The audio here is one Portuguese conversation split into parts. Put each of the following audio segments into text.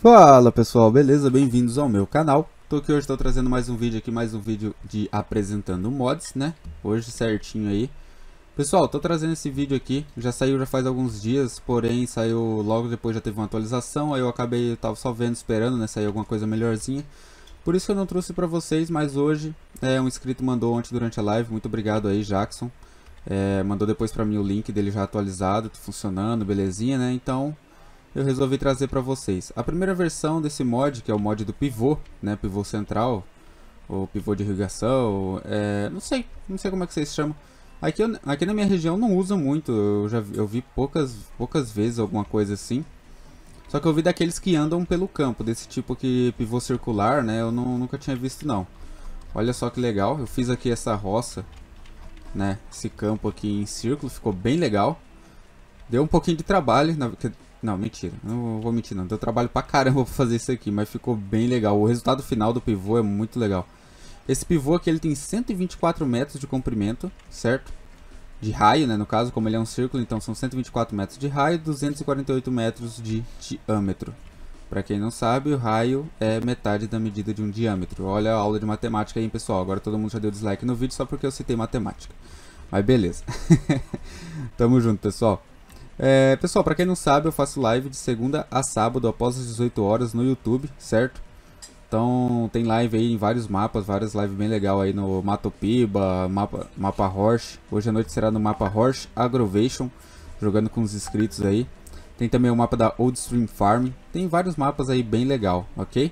Fala pessoal, beleza? Bem-vindos ao meu canal. Tô aqui hoje, estou trazendo mais um vídeo aqui, mais um vídeo de apresentando mods, né? Hoje certinho aí. Pessoal, tô trazendo esse vídeo aqui, já saiu já faz alguns dias, porém saiu logo depois, já teve uma atualização, aí eu acabei, tava só vendo, esperando, né, sair alguma coisa melhorzinha. Por isso que eu não trouxe pra vocês, mas hoje um inscrito mandou ontem durante a live, muito obrigado aí, Jackson. Mandou depois pra mim o link dele já atualizado, funcionando, belezinha, né? Então eu resolvi trazer para vocês a primeira versão desse mod, que é o mod do pivô, né, pivô central, ou pivô de irrigação, não sei como é que vocês chamam. Aqui na minha região não usa muito, eu vi poucas vezes alguma coisa assim. Só que eu vi daqueles que andam pelo campo, desse tipo que pivô circular, né, eu nunca tinha visto não. Olha só que legal, eu fiz aqui essa roça, né, esse campo aqui em círculo, ficou bem legal. Deu um pouquinho de trabalho, não, mentira, não vou mentir não, deu trabalho pra caramba pra fazer isso aqui, mas ficou bem legal. O resultado final do pivô é muito legal. Esse pivô aqui ele tem 124 metros de comprimento, certo? De raio, né, no caso, como ele é um círculo, então são 124 metros de raio e 248 metros de diâmetro. Pra quem não sabe, o raio é metade da medida de um diâmetro. Olha a aula de matemática aí, pessoal. Agora todo mundo já deu dislike no vídeo só porque eu citei matemática. Mas beleza. Tamo junto, pessoal. Pessoal, pra quem não sabe, eu faço live de segunda a sábado após as 18 horas no YouTube, certo? Então tem live aí em vários mapas, várias lives bem legal aí no Matopiba, mapa Horse. Hoje à noite será no mapa Horse Agrovation, jogando com os inscritos aí. Tem também o mapa da Old Stream Farm. Tem vários mapas aí bem legal, ok?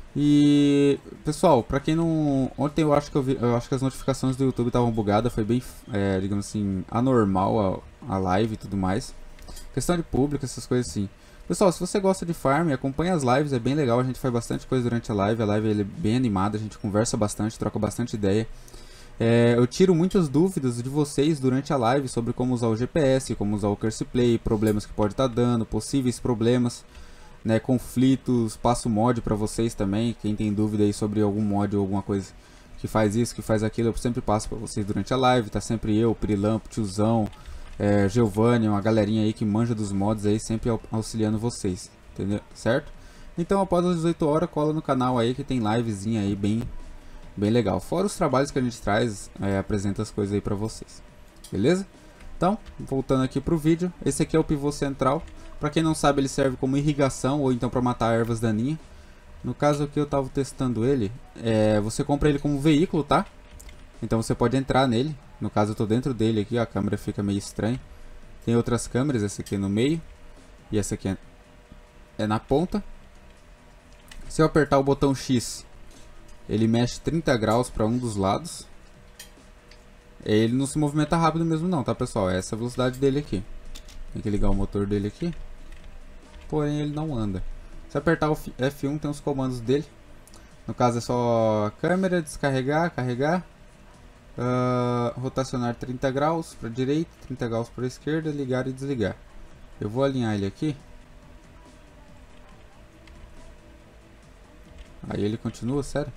E pessoal, pra quem não... Ontem eu acho que as notificações do YouTube estavam bugadas, foi bem, digamos assim, anormal a live e tudo mais. Questão de público, essas coisas assim. Pessoal, se você gosta de farm, acompanha as lives, é bem legal, a gente faz bastante coisa durante a live ele é bem animada, a gente conversa bastante, troca bastante ideia. Eu tiro muitas dúvidas de vocês durante a live sobre como usar o GPS, como usar o Curse Play, problemas que pode estar dando, possíveis problemas, né, conflitos, passo mod para vocês também, quem tem dúvida aí sobre algum mod ou alguma coisa que faz isso, que faz aquilo, eu sempre passo para vocês durante a live, tá sempre eu, Prilampo, Tiozão, Giovanni, uma galerinha aí que manja dos mods aí, sempre auxiliando vocês, entendeu? Certo? Então após as 18 horas, cola no canal aí que tem livezinha aí bem legal. Fora os trabalhos que a gente traz, apresenta as coisas aí pra vocês. Beleza? Então, voltando aqui pro vídeo, esse aqui é o pivô central. Pra quem não sabe, ele serve como irrigação ou então pra matar ervas daninhas. No caso aqui eu tava testando ele, você compra ele como veículo, tá? Então você pode entrar nele. No caso eu tô dentro dele aqui, ó, a câmera fica meio estranha. Tem outras câmeras, essa aqui é no meio. E essa aqui é na ponta. Se eu apertar o botão X, ele mexe 30 graus para um dos lados. Ele não se movimenta rápido mesmo não, tá pessoal? É essa a velocidade dele aqui. Tem que ligar o motor dele aqui. Porém ele não anda. Se apertar o F1 tem os comandos dele. No caso é só câmera, descarregar, carregar. Rotacionar 30 graus para direita, 30 graus para esquerda, ligar e desligar. Eu vou alinhar ele aqui. Aí ele continua, sério?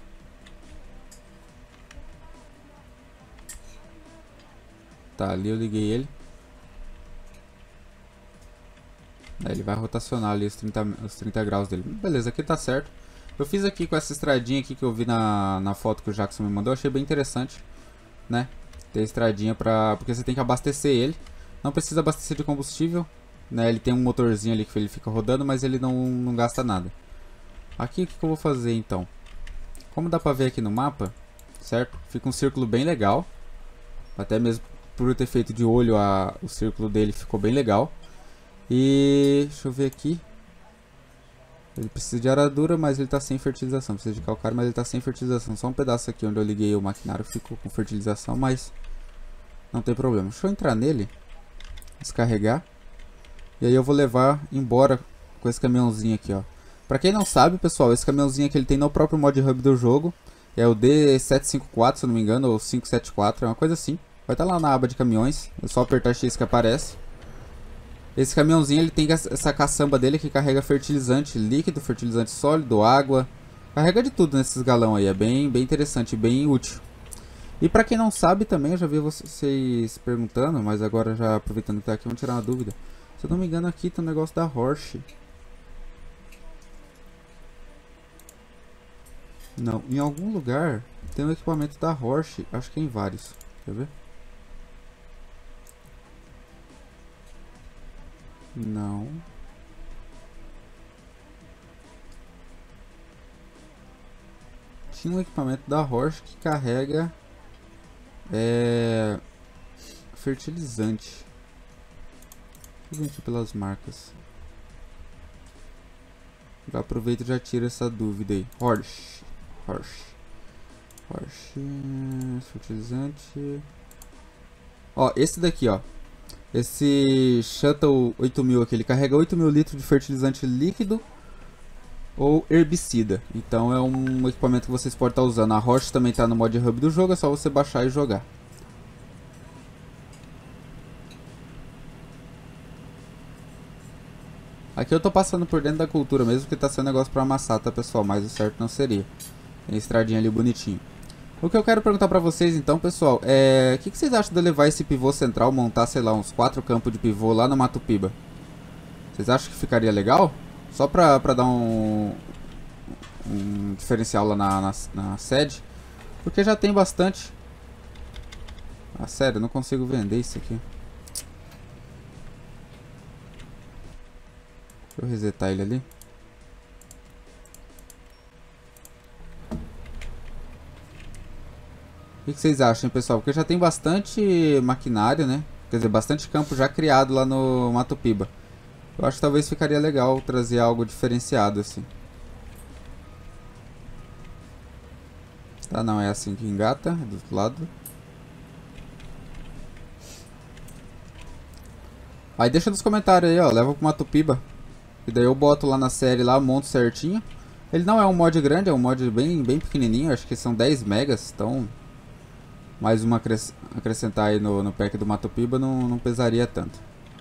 Tá, ali eu liguei ele. Aí ele vai rotacionar ali os 30 graus dele. Beleza, aqui tá certo. Eu fiz aqui com essa estradinha aqui que eu vi na foto que o Jackson me mandou. Achei bem interessante, né? Ter estradinha porque você tem que abastecer ele. Não precisa abastecer de combustível, né? Ele tem um motorzinho ali que ele fica rodando, mas ele não gasta nada. Aqui o que eu vou fazer então? Como dá pra ver aqui no mapa, certo? Fica um círculo bem legal. Até mesmo por eu ter feito de olho o círculo dele ficou bem legal. E deixa eu ver aqui. Ele precisa de aradura, mas ele está sem fertilização. Precisa de calcário, mas ele está sem fertilização. Só um pedaço aqui onde eu liguei o maquinário ficou com fertilização, mas não tem problema. Deixa eu entrar nele, descarregar. E aí eu vou levar embora com esse caminhãozinho aqui, ó. Pra quem não sabe, pessoal, esse caminhãozinho aqui ele tem no próprio mod hub do jogo. É o D754, se eu não me engano, ou 574, é uma coisa assim. Vai estar lá na aba de caminhões, é só apertar X que aparece. Esse caminhãozinho ele tem essa caçamba dele que carrega fertilizante líquido, fertilizante sólido, água. Carrega de tudo nesses galão aí, é bem interessante, bem útil. E pra quem não sabe também, eu já vi vocês perguntando, mas agora já aproveitando que tá aqui, vamos tirar uma dúvida. Se eu não me engano aqui tem um negócio da Horse. Não, em algum lugar tem um equipamento da Horsch, acho que é em vários. Quer ver? Não. Tinha um equipamento da Horsch que carrega fertilizante. Deixa eu ver aqui pelas marcas. Já aproveita e já tira essa dúvida aí. Horsch. Fertilizante. Ó, esse daqui, ó. Esse Shuttle 8000 aqui, ele carrega 8.000 litros de fertilizante líquido ou herbicida. Então é um equipamento que vocês podem estar usando. A Horsch também está no mod hub do jogo, é só você baixar e jogar. Aqui eu tô passando por dentro da cultura mesmo, que tá sendo negócio pra amassar, tá pessoal? Mas o certo não seria. Tem estradinha ali bonitinho. O que eu quero perguntar pra vocês então, pessoal, o que vocês acham de eu levar esse pivô central, montar, sei lá, uns 4 campos de pivô lá no Mato Piba? Vocês acham que ficaria legal? Só pra dar um diferencial lá na sede. Porque já tem bastante. Ah, sério, eu não consigo vender isso aqui. Deixa eu resetar ele ali. O que vocês acham, pessoal? Porque já tem bastante maquinário, né? Quer dizer, bastante campo já criado lá no Mato Piba. Eu acho que talvez ficaria legal trazer algo diferenciado assim. Tá, não é assim que engata, é do outro lado. Aí deixa nos comentários aí, ó, leva pro Mato Piba. E daí eu boto lá na série lá, monto certinho. Ele não é um mod grande, é um mod bem pequenininho, acho que são 10 megas, então mais uma acrescentar aí no pack do Mato Piba não pesaria tanto.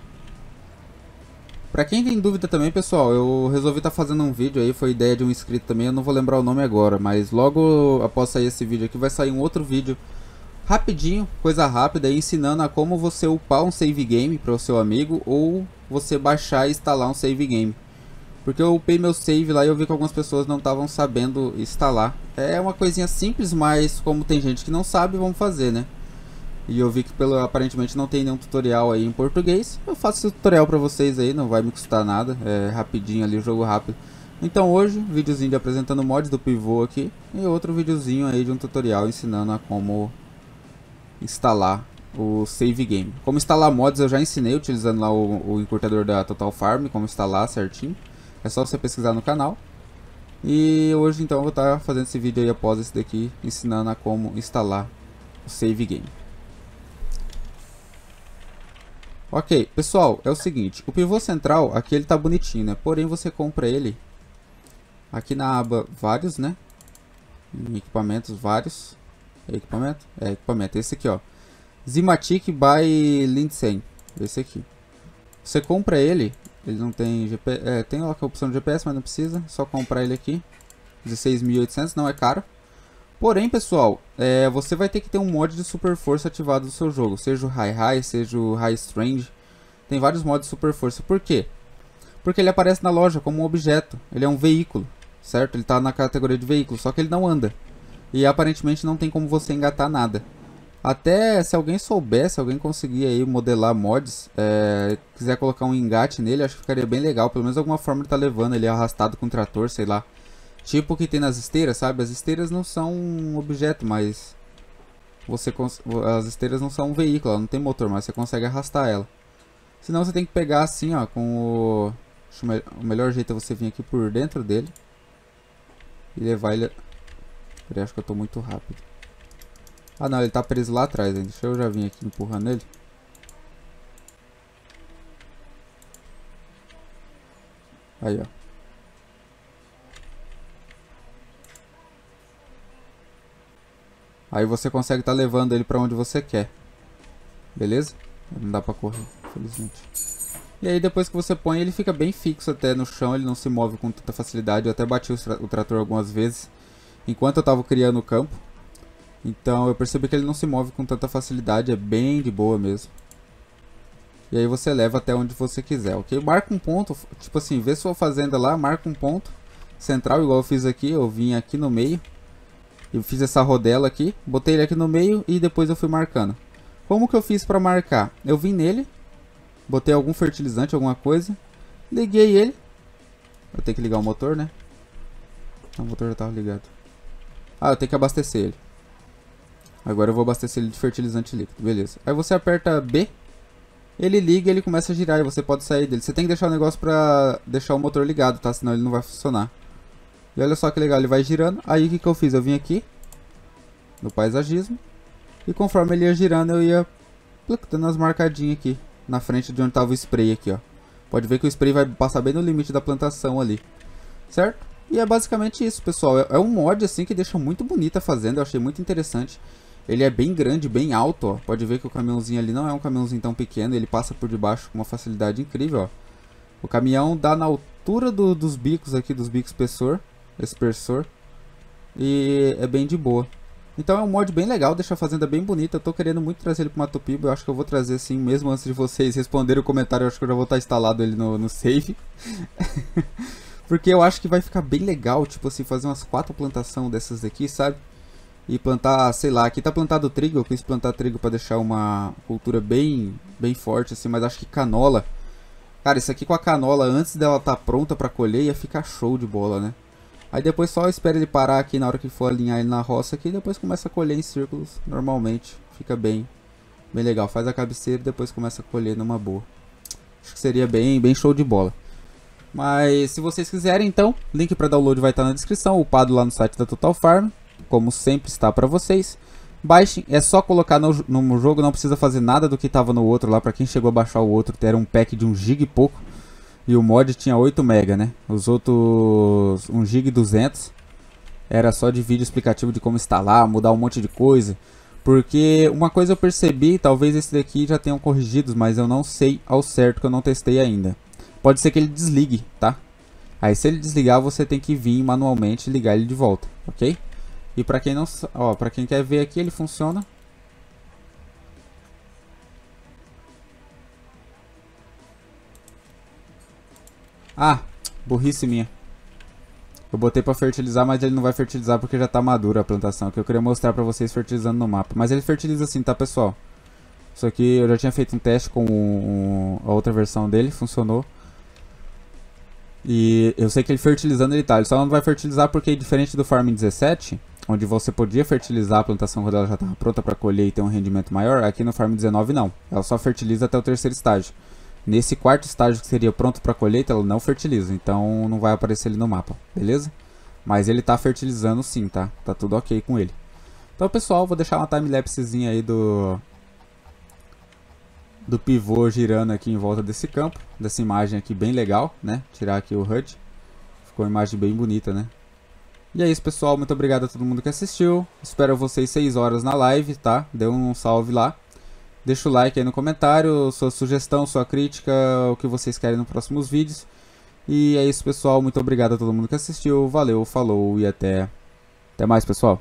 Pra quem tem dúvida também, pessoal, eu resolvi estar fazendo um vídeo aí, foi ideia de um inscrito também, eu não vou lembrar o nome agora, mas logo após sair esse vídeo aqui vai sair um outro vídeo rapidinho, coisa rápida, aí, ensinando a como você upar um save game para o seu amigo ou você baixar e instalar um save game. Porque eu upei meu save lá e eu vi que algumas pessoas não estavam sabendo instalar. É uma coisinha simples, mas como tem gente que não sabe, vamos fazer, né? E eu vi que aparentemente não tem nenhum tutorial aí em português. Eu faço esse tutorial pra vocês aí, não vai me custar nada. É rapidinho ali, o jogo rápido. Então hoje, videozinho de apresentando mods do pivô aqui. E outro videozinho aí de um tutorial ensinando a como instalar o save game. Como instalar mods eu já ensinei utilizando lá o encurtador da Total Farm. Como instalar certinho. É só você pesquisar no canal. E hoje então eu vou estar fazendo esse vídeo aí após esse daqui, ensinando a como instalar o save game. Ok, pessoal, é o seguinte, o pivô central aqui ele tá bonitinho, né? Porém você compra ele aqui na aba vários, né? Em equipamentos, vários. Equipamento? É, equipamento, esse aqui, ó. Zimatic by Lindsay, esse aqui. Você compra ele não tem GPS, tem lá a opção de GPS, mas não precisa, só comprar ele aqui. 16.800, não é caro. Porém, pessoal, você vai ter que ter um mod de super força ativado no seu jogo. Seja o High, seja o High Strange. Tem vários mods de super força. Por quê? Porque ele aparece na loja como um objeto. Ele é um veículo, certo? Ele está na categoria de veículo, só que ele não anda. E aparentemente não tem como você engatar nada. Até se alguém souber, se alguém conseguir aí modelar mods, quiser colocar um engate nele, acho que ficaria bem legal. Pelo menos alguma forma ele tá levando ele arrastado com um trator, sei lá. Tipo o que tem nas esteiras, sabe? As esteiras não são um objeto, mas as esteiras não são um veículo, ela não tem motor, mas você consegue arrastar ela. Senão você tem que pegar assim, ó, com o melhor jeito é você vir aqui por dentro dele e levar ele. Peraí, acho que eu tô muito rápido. Ah não, ele tá preso lá atrás ainda. Deixa eu já vir aqui empurrando ele. Aí, ó. Aí você consegue estar levando ele para onde você quer. Beleza? Não dá para correr, infelizmente. E aí depois que você põe, ele fica bem fixo até no chão. Ele não se move com tanta facilidade. Eu até bati o trator algumas vezes enquanto eu estava criando o campo. Então eu percebi que ele não se move com tanta facilidade. É bem de boa mesmo. E aí você leva até onde você quiser, ok? Marca um ponto, tipo assim, vê sua fazenda lá, marca um ponto central, igual eu fiz aqui. Eu vim aqui no meio. Eu fiz essa rodela aqui, botei ele aqui no meio e depois eu fui marcando. Como que eu fiz pra marcar? Eu vim nele, botei algum fertilizante, alguma coisa, liguei ele. Eu tenho que ligar o motor, né? O motor já tava ligado. Ah, eu tenho que abastecer ele. Agora eu vou abastecer ele de fertilizante líquido, beleza. Aí você aperta B, ele liga e ele começa a girar e você pode sair dele. Você tem que deixar o negócio pra deixar o motor ligado, tá? Senão ele não vai funcionar. E olha só que legal, ele vai girando. Aí o que eu fiz? Eu vim aqui no paisagismo e conforme ele ia girando eu ia dando as marcadinhas aqui na frente de onde tava o spray aqui, ó. Pode ver que o spray vai passar bem no limite da plantação ali, certo? E é basicamente isso, pessoal. É um mod assim que deixa muito bonita a fazenda, eu achei muito interessante. Ele é bem grande, bem alto, ó. Pode ver que o caminhãozinho ali não é um caminhãozinho tão pequeno, ele passa por debaixo com uma facilidade incrível, ó. O caminhão dá na altura dos bicos aqui, dos bicos expressor, e é bem de boa. Então é um mod bem legal, deixa a fazenda bem bonita. Eu tô querendo muito trazer ele pro Mato Piba. Eu acho que eu vou trazer assim, mesmo antes de vocês responderem o comentário. Eu acho que eu já vou estar instalado ele no save. Porque eu acho que vai ficar bem legal, tipo assim, fazer umas 4 plantações dessas daqui, sabe? E plantar, sei lá, aqui tá plantado trigo. Eu quis plantar trigo pra deixar uma cultura bem forte assim. Mas acho que canola, cara, isso aqui com a canola, antes dela tá pronta pra colher, ia ficar show de bola, né? Aí depois só espera ele parar aqui na hora que for alinhar ele na roça aqui. E depois começa a colher em círculos normalmente. Fica bem legal. Faz a cabeceira e depois começa a colher numa boa. Acho que seria bem show de bola. Mas se vocês quiserem então, link para download vai estar na descrição. Upado lá no site da Total Farm. Como sempre está para vocês. Baixem, é só colocar no jogo. Não precisa fazer nada do que estava no outro lá. Para quem chegou a baixar o outro, era um pack de 1 GB e pouco. E o mod tinha 8 MB, né? Os outros 1 GB e 200 era só de vídeo explicativo de como instalar, mudar um monte de coisa. Porque uma coisa eu percebi, talvez esse daqui já tenham corrigidos, mas eu não sei ao certo, que eu não testei ainda. Pode ser que ele desligue, tá? Aí se ele desligar, você tem que vir manualmente e ligar ele de volta, ok? E pra quem não, ó, pra quem quer ver aqui, ele funciona. Ah, burrice minha. Eu botei pra fertilizar, mas ele não vai fertilizar porque já tá madura a plantação. Que eu queria mostrar pra vocês fertilizando no mapa. Mas ele fertiliza sim, tá, pessoal? Isso aqui eu já tinha feito um teste com a outra versão dele, funcionou. E eu sei que ele fertilizando ele tá. Ele só não vai fertilizar porque, diferente do Farming 17, onde você podia fertilizar a plantação quando ela já estava pronta para colher e ter um rendimento maior, aqui no Farming 19 não. Ela só fertiliza até o 3º estágio. Nesse 4º estágio, que seria pronto para colheita, ela não fertiliza. Então não vai aparecer ele no mapa, beleza? Mas ele tá fertilizando sim, tá? Tá tudo ok com ele. Então, pessoal, vou deixar uma timelapsezinha aí do pivô girando aqui em volta desse campo. Dessa imagem aqui bem legal, né? Tirar aqui o HUD. Ficou uma imagem bem bonita, né? E é isso, pessoal. Muito obrigado a todo mundo que assistiu. Espero vocês 6 horas na live, tá? Dê um salve lá. Deixa o like aí no comentário, sua sugestão, sua crítica, o que vocês querem nos próximos vídeos. E é isso, pessoal. Muito obrigado a todo mundo que assistiu. Valeu, falou e até mais, pessoal.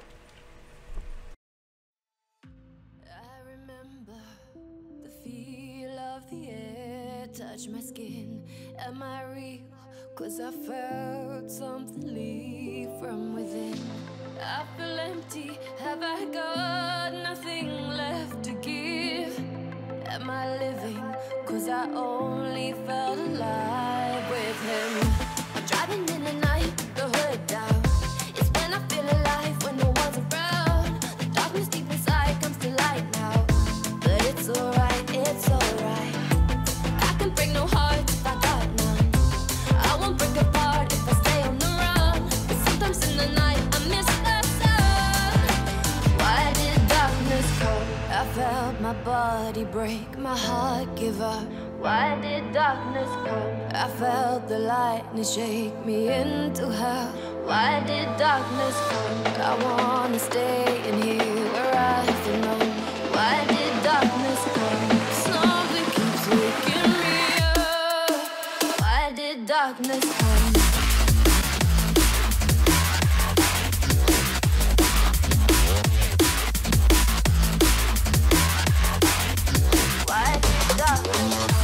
Touch my skin, am I real? 'Cause I felt something leave from within. I feel empty, have I got nothing left to give? Am I living? 'Cause I only felt alive with him. I'm driving in the night, the hood down. It's when I feel alive, when no one's around. The darkness deep inside comes to light now. But it's alright, it's alright. Break no heart if I got none. I won't break apart if I stay on the run. But sometimes in the night I miss the sun. Why did darkness come? I felt my body break, my heart give up. Why did darkness come? I felt the lightness shake me into hell. Why did darkness come? I wanna stay in here where I feel known. Why did darkness come? Something keeps waking me. Darkness come. Why did darkness come?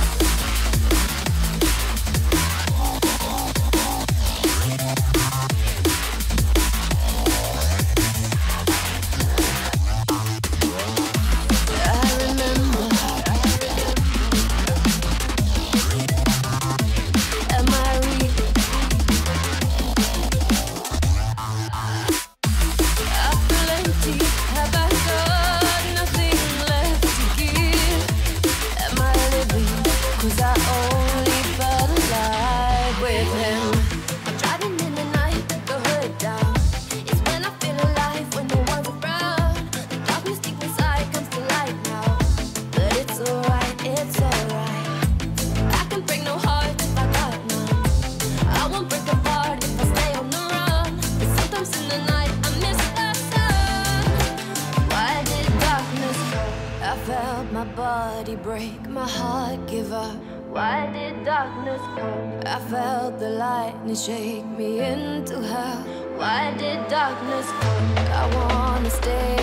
body break, my heart give up? Why did darkness come? I felt the lightning shake me into hell. Why did darkness come? I wanna stay